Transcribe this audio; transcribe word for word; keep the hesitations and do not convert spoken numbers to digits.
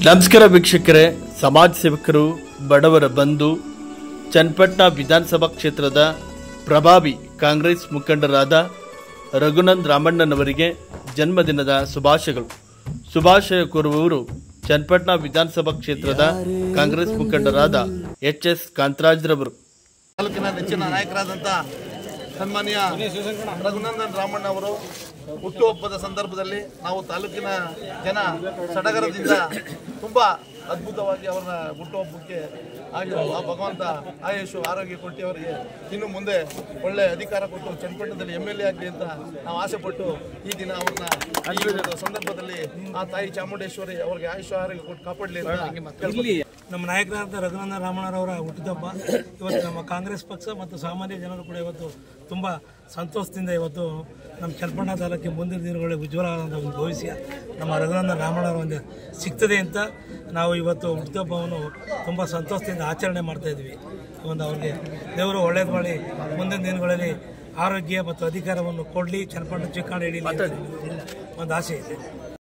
ನಮಸ್ಕಾರ ವೀಕ್ಷಕರೇ, ಸಮಾಜ ಸೇವಕರು, ಬಡವರ ಬಂಧು, ಚನ್ನಪಟ್ಟಣ ವಿಧಾನಸಭಾ ಕ್ಷೇತ್ರದ ಪ್ರಭಾವಿ ಕಾಂಗ್ರೆಸ್ ಮುಖಂಡರಾದ ರಘುನಂದನ್ ರಾಮಣ್ಣನವರಿಗೆ ಜನ್ಮದಿನದ ಶುಭಾಶಯಗಳು. ಶುಭಾಶಯ ಕೋರುವವರು ಚನ್ನಪಟ್ಟಣ ವಿಧಾನಸಭಾ ಕ್ಷೇತ್ರದ ಕಾಂಗ್ರೆಸ್ ಮುಖಂಡರಾದ ಎಚ್ ಎಸ್ ಕಾಂತರಾಜ್ರವರು. ತಾಲೂಕಿನ ನೆಚ್ಚಿನ ನಾಯಕರಾದಂಥ ಸನ್ಮಾನ್ಯ ರಘುನಂದನ್ ರಾಮಣ್ಣ ಅವರು ಹುಟ್ಟುಹಬ್ಬದ ಸಂದರ್ಭದಲ್ಲಿ ನಾವು ತಾಲೂಕಿನ ಜನ ಸಡಗರದಿಂದ ತುಂಬ ಅದ್ಭುತವಾಗಿ ಅವರ ಹುಟ್ಟುಹಬ್ಬಕ್ಕೆ ಆಗಿ ಆ ಭಗವಂತ ಆಯುಷು ಆರೋಗ್ಯ ಕೊಟ್ಟು ಅವರಿಗೆ ಇನ್ನು ಮುಂದೆ ಒಳ್ಳೆ ಅಧಿಕಾರ ಕೊಟ್ಟು ಚನ್ನಪಟ್ಟಣದಲ್ಲಿ ಎಮ್ ಎಲ್ ಎ ಆಗಲಿ ಅಂತ ನಾವು ಆಸೆಪಟ್ಟು ಈ ದಿನ ಅವ್ರನ್ನ ಈ ಸಂದರ್ಭದಲ್ಲಿ ಆ ತಾಯಿ ಚಾಮುಂಡೇಶ್ವರಿ ಅವರಿಗೆ ಆಯುಷು ಆರೋಗ್ಯ ಕೊಟ್ಟು ಕಾಪಾಡಲಿ ಅಂತ. ನಮ್ಮ ನಾಯಕರಾದ ರಘುನಂದನ್ ರಾಮಣ್ಣರವರ ಹುಟ್ಟುಹಬ್ಬ ಇವತ್ತು ನಮ್ಮ ಕಾಂಗ್ರೆಸ್ ಪಕ್ಷ ಮತ್ತು ಸಾಮಾನ್ಯ ಜನರು ಕೂಡ ಇವತ್ತು ತುಂಬ ಸಂತೋಷದಿಂದ ಇವತ್ತು ನಮ್ಮ ಚನ್ನಪಟ್ಟಣ ತಾಲೂಕಿಗೆ ಮುಂದಿನ ದಿನಗಳಲ್ಲಿ ಉಜ್ವಲವಾದ ಒಂದು ಭವಿಷ್ಯ ನಮ್ಮ ರಘುನಂದನ್ ರಾಮಣ್ಣರ ಒಂದು ಸಿಗ್ತದೆ ಅಂತ ನಾವು ಇವತ್ತು ಹುಟ್ಟುಹಬ್ಬವನ್ನು ತುಂಬ ಸಂತೋಷದಿಂದ ಆಚರಣೆ ಮಾಡ್ತಾಯಿದ್ವಿ. ಒಂದು ಅವ್ರಿಗೆ ದೇವರು ಒಳ್ಳೇದು ಮಾಡಿ ಮುಂದಿನ ದಿನಗಳಲ್ಲಿ ಆರೋಗ್ಯ ಮತ್ತು ಅಧಿಕಾರವನ್ನು ಕೊಡಲಿ, ಚನ್ನಪಟ್ಟಣ ಚಿಕ್ಕಣ್ಣ ಹಿಡೀಲಿ ಒಂದು ಆಸೆ ಇದೆ.